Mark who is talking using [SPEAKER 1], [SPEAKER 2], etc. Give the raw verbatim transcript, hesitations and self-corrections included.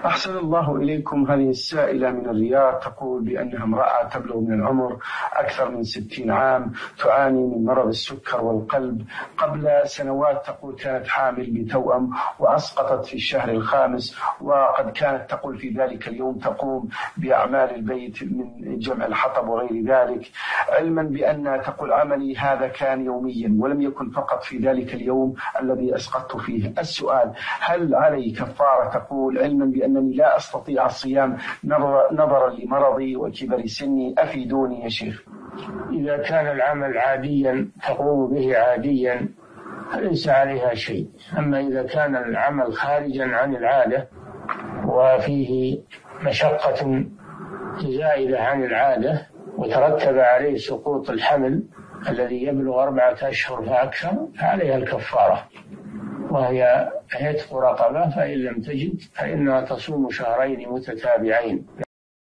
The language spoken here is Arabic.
[SPEAKER 1] أحسن الله إليكم. هذه السائلة من الرياض تقول بأنها امرأة تبلغ من العمر أكثر من ستين عام، تعاني من مرض السكر والقلب. قبل سنوات تقول كانت حامل بتوأم وأسقطت في الشهر الخامس، وقد كانت تقول في ذلك اليوم تقوم بأعمال البيت من جمع الحطب وغير ذلك، علما بأن تقول عملي هذا كان يوميا ولم يكن فقط في ذلك اليوم الذي أسقطت فيه. السؤال: هل علي كفارة؟ تقول علما بأنني لا أستطيع الصيام نظرا لمرضي وكبر سني، أفيدوني يا شيخ.
[SPEAKER 2] إذا كان العمل عاديا تقوم به عاديا فليس عليها شيء، أما إذا كان العمل خارجا عن العادة وفيه مشقة زائدة عن العادة وترتب عليه سقوط الحمل الذي يبلغ أربعة أشهر فأكثر فعليها الكفارة، وهي عتق رقبة، فإن لم تجد فإنها تصوم شهرين متتابعين.